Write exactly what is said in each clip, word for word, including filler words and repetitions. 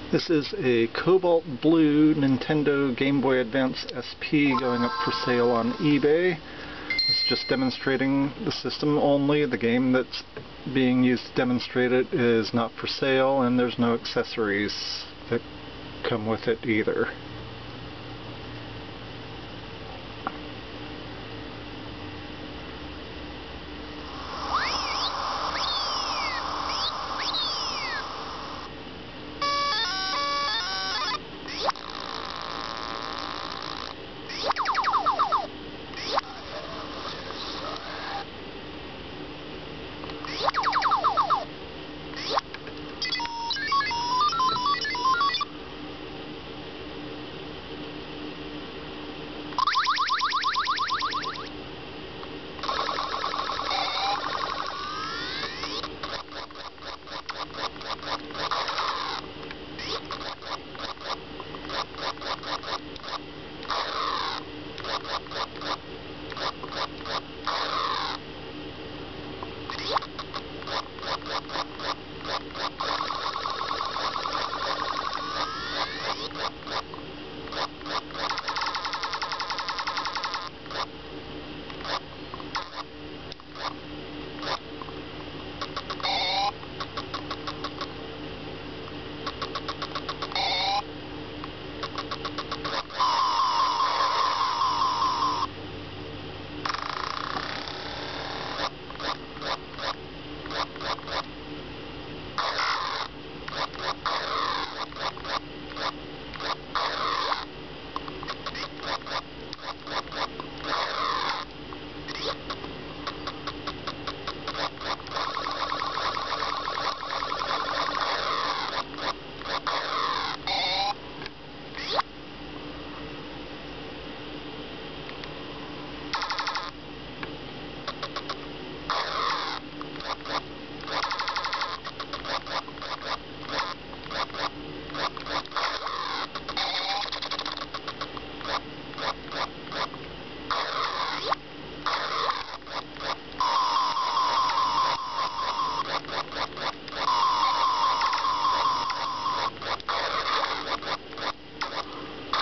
This is a Cobalt Blue Nintendo Game Boy Advance S P going up for sale on eBay. It's just demonstrating the system only. The game that's being used to demonstrate it is not for sale, and there's no accessories that come with it either.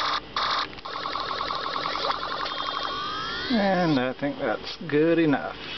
And I think that's good enough.